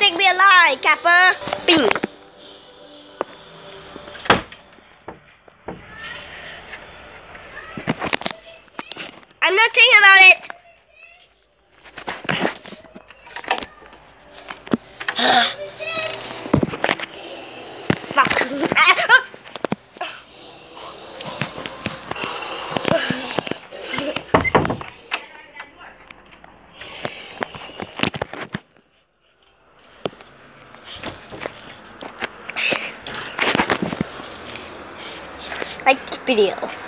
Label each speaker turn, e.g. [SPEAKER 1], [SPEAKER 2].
[SPEAKER 1] think we are alive, Kappa. Bing. I'm not thinking about it. Fuck. Like the video.